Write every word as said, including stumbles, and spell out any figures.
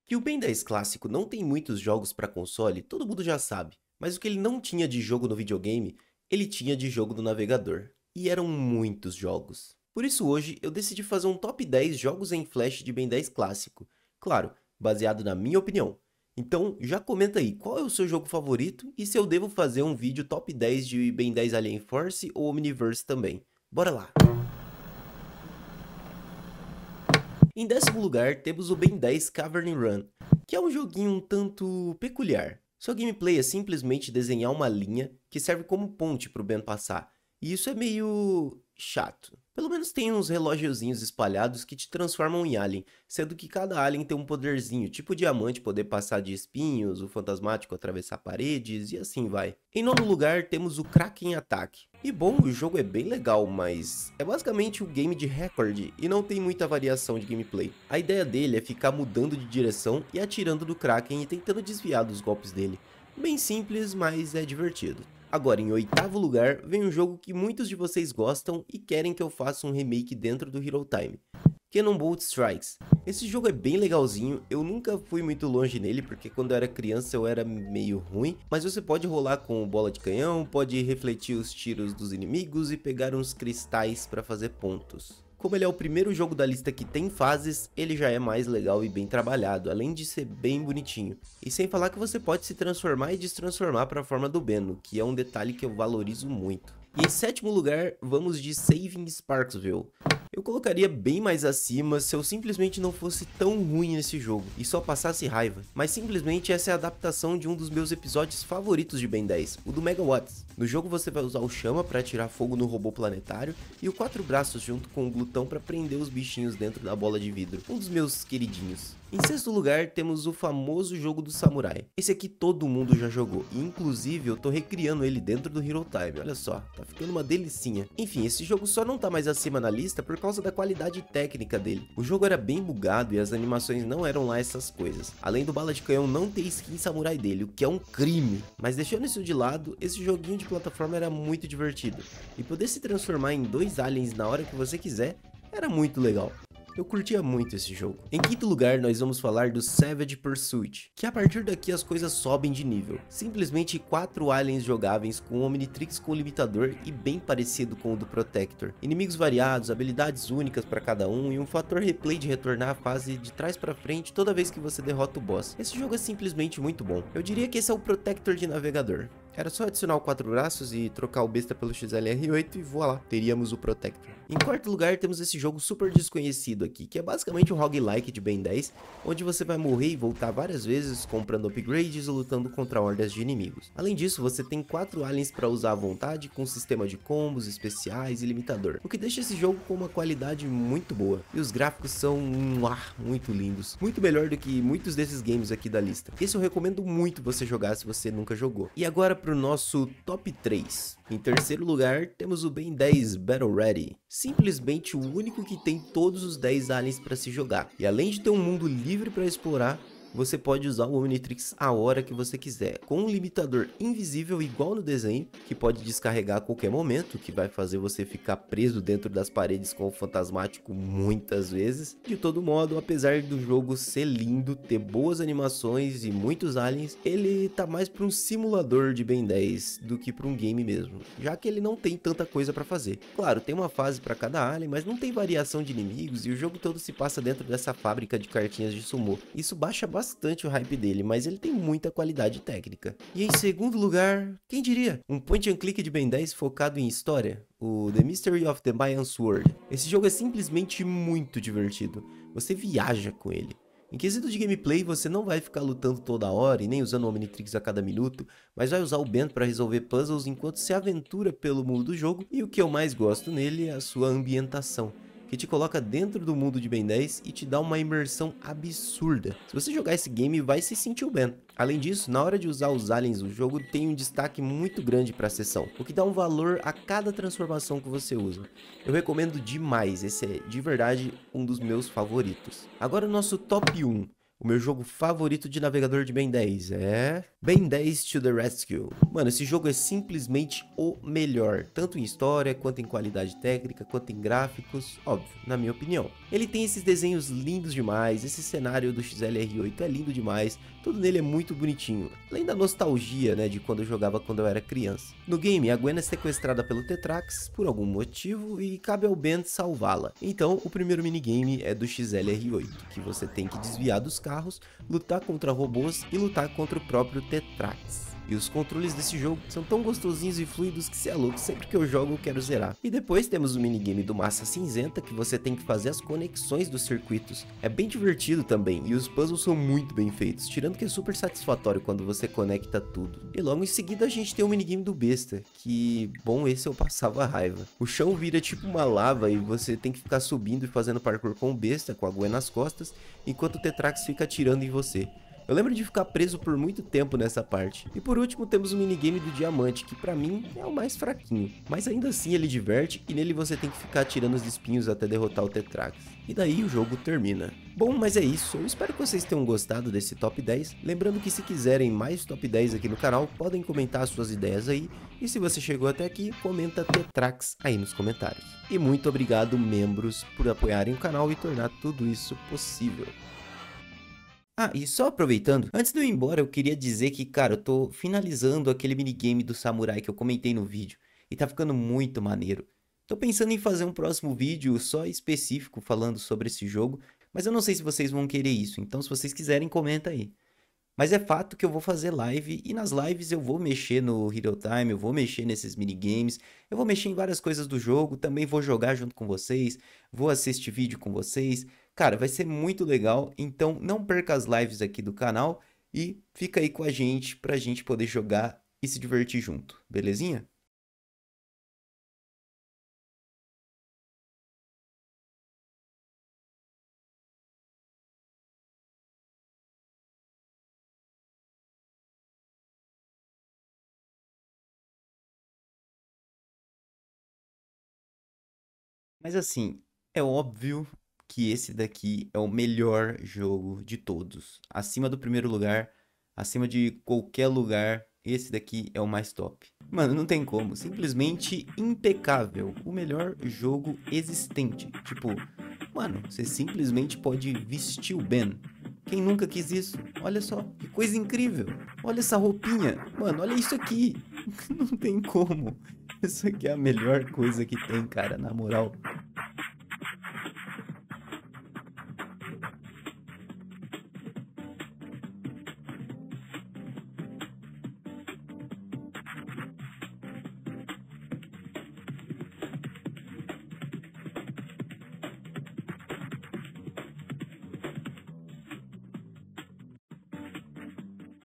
Que o Ben dez clássico não tem muitos jogos para console, todo mundo já sabe. Mas o que ele não tinha de jogo no videogame, ele tinha de jogo no navegador. E eram muitos jogos. Por isso hoje eu decidi fazer um top dez jogos em flash de Ben dez clássico. Claro, baseado na minha opinião. Então já comenta aí qual é o seu jogo favorito e se eu devo fazer um vídeo top dez de Ben dez Alien Force ou Omniverse também. Bora lá! Em décimo lugar temos o Ben dez Cavern Run, que é um joguinho um tanto peculiar. Sua gameplay é simplesmente desenhar uma linha que serve como ponte para o Ben passar, e isso é meio chato. Pelo menos tem uns relógiozinhos espalhados que te transformam em alien, sendo que cada alien tem um poderzinho, tipo o diamante poder passar de espinhos, o fantasmático atravessar paredes e assim vai. Em nono lugar temos o Kraken Attack. E bom, o jogo é bem legal, mas é basicamente um game de recorde e não tem muita variação de gameplay. A ideia dele é ficar mudando de direção e atirando no Kraken e tentando desviar dos golpes dele. Bem simples, mas é divertido. Agora, em oitavo lugar, vem um jogo que muitos de vocês gostam e querem que eu faça um remake dentro do Hero Time. Cannonbolt Strikes. Esse jogo é bem legalzinho, eu nunca fui muito longe nele, porque quando eu era criança eu era meio ruim, mas você pode rolar com bola de canhão, pode refletir os tiros dos inimigos e pegar uns cristais para fazer pontos. Como ele é o primeiro jogo da lista que tem fases, ele já é mais legal e bem trabalhado, além de ser bem bonitinho. E sem falar que você pode se transformar e destransformar para a forma do Beno, que é um detalhe que eu valorizo muito. E em sétimo lugar, vamos de Saving Sparksville. Eu colocaria bem mais acima se eu simplesmente não fosse tão ruim nesse jogo e só passasse raiva, mas simplesmente essa é a adaptação de um dos meus episódios favoritos de Ben dez, o do Megawatts. No jogo você vai usar o Chama para atirar fogo no robô planetário e o Quatro Braços junto com o Glutão para prender os bichinhos dentro da bola de vidro, um dos meus queridinhos. Em sexto lugar temos o famoso jogo do samurai. Esse aqui todo mundo já jogou e inclusive eu tô recriando ele dentro do Hero Time, olha só, tá ficando uma delicinha. Enfim, esse jogo só não tá mais acima na lista por causa da qualidade técnica dele. O jogo era bem bugado e as animações não eram lá essas coisas. Além do bala de canhão não ter skin samurai dele, o que é um crime. Mas deixando isso de lado, esse joguinho de plataforma era muito divertido. E poder se transformar em dois aliens na hora que você quiser, era muito legal. Eu curtia muito esse jogo. Em quinto lugar, nós vamos falar do Savage Pursuit, que a partir daqui as coisas sobem de nível. Simplesmente quatro aliens jogáveis com Omnitrix com limitador e bem parecido com o do Protector. Inimigos variados, habilidades únicas para cada um e um fator replay de retornar a fase de trás para frente toda vez que você derrota o boss. Esse jogo é simplesmente muito bom. Eu diria que esse é o Protector de navegador. Era só adicionar o Quatro Braços e trocar o besta pelo X L R oito e voilá, teríamos o Protector. Em quarto lugar temos esse jogo super desconhecido aqui, que é basicamente um roguelike de Ben dez, onde você vai morrer e voltar várias vezes comprando upgrades e lutando contra hordas de inimigos. Além disso, você tem quatro aliens para usar à vontade, com um sistema de combos, especiais e limitador, o que deixa esse jogo com uma qualidade muito boa. E os gráficos são um ar muito lindos, muito melhor do que muitos desses games aqui da lista. Esse eu recomendo muito você jogar se você nunca jogou. E agora para o nosso top três. Em terceiro lugar, temos o Ben dez Battle Ready. Simplesmente o único que tem todos os dez aliens para se jogar. E além de ter um mundo livre para explorar, você pode usar o Omnitrix a hora que você quiser, com um limitador invisível igual no desenho, que pode descarregar a qualquer momento, que vai fazer você ficar preso dentro das paredes com o fantasmático muitas vezes. De todo modo, apesar do jogo ser lindo, ter boas animações e muitos aliens, ele tá mais para um simulador de Ben dez do que para um game mesmo, já que ele não tem tanta coisa para fazer. Claro, tem uma fase para cada alien, mas não tem variação de inimigos e o jogo todo se passa dentro dessa fábrica de cartinhas de sumô. Isso baixa bastante bastante o hype dele, mas ele tem muita qualidade técnica. E em segundo lugar, quem diria? Um point and click de Ben dez focado em história, o The Mystery of the Mayan Sword. Esse jogo é simplesmente muito divertido, você viaja com ele. Em quesito de gameplay, você não vai ficar lutando toda hora e nem usando o Omnitrix a cada minuto, mas vai usar o Ben para resolver puzzles enquanto se aventura pelo mundo do jogo, e o que eu mais gosto nele é a sua ambientação, que te coloca dentro do mundo de Ben dez e te dá uma imersão absurda. Se você jogar esse game, vai se sentir o Ben. Além disso, na hora de usar os aliens do jogo, tem um destaque muito grande para a sessão, o que dá um valor a cada transformação que você usa. Eu recomendo demais, esse é de verdade um dos meus favoritos. Agora o nosso top um. O meu jogo favorito de navegador de Ben dez é... Ben dez to the Rescue. Mano, esse jogo é simplesmente o melhor, tanto em história, quanto em qualidade técnica, quanto em gráficos, óbvio, na minha opinião. Ele tem esses desenhos lindos demais, esse cenário do X L R oito é lindo demais, tudo nele é muito bonitinho, além da nostalgia, né, de quando eu jogava quando eu era criança. No game, a Gwen é sequestrada pelo Tetrax, por algum motivo, e cabe ao Ben salvá-la. Então, o primeiro minigame é do X L R oito, que você tem que desviar dos carros, lutar contra robôs e lutar contra o próprio Tetrax. E os controles desse jogo são tão gostosinhos e fluidos que cê é louco, sempre que eu jogo eu quero zerar. E depois temos o minigame do Massa Cinzenta, que você tem que fazer as conexões dos circuitos. É bem divertido também, e os puzzles são muito bem feitos, tirando que é super satisfatório quando você conecta tudo. E logo em seguida a gente tem o minigame do Besta, que, bom, esse eu passava raiva. O chão vira tipo uma lava e você tem que ficar subindo e fazendo parkour com o Besta, com a Gwen nas costas, enquanto o Tetrax fica atirando em você. Eu lembro de ficar preso por muito tempo nessa parte. E por último temos o minigame do diamante, que pra mim é o mais fraquinho. Mas ainda assim ele diverte e nele você tem que ficar tirando os espinhos até derrotar o Tetrax. E daí o jogo termina. Bom, mas é isso, eu espero que vocês tenham gostado desse top dez. Lembrando que se quiserem mais top dez aqui no canal, podem comentar as suas ideias aí. E se você chegou até aqui, comenta Tetrax aí nos comentários. E muito obrigado, membros, por apoiarem o canal e tornar tudo isso possível. Ah, e só aproveitando, antes de eu ir embora, eu queria dizer que, cara, eu tô finalizando aquele minigame do samurai que eu comentei no vídeo, e tá ficando muito maneiro. Tô pensando em fazer um próximo vídeo só específico falando sobre esse jogo, mas eu não sei se vocês vão querer isso, então se vocês quiserem, comenta aí. Mas é fato que eu vou fazer live, e nas lives eu vou mexer no Hero Time, eu vou mexer nesses minigames, eu vou mexer em várias coisas do jogo, também vou jogar junto com vocês, vou assistir vídeo com vocês. Cara, vai ser muito legal, então não perca as lives aqui do canal e fica aí com a gente pra gente poder jogar e se divertir junto, belezinha? Mas assim, é óbvio que esse daqui é o melhor jogo de todos. Acima do primeiro lugar, acima de qualquer lugar, esse daqui é o mais top. Mano, não tem como, simplesmente impecável. O melhor jogo existente. Tipo, mano, você simplesmente pode vestir o Ben. Quem nunca quis isso? Olha só, que coisa incrível. Olha essa roupinha. Mano, olha isso aqui. Não tem como. Isso aqui é a melhor coisa que tem, cara, na moral.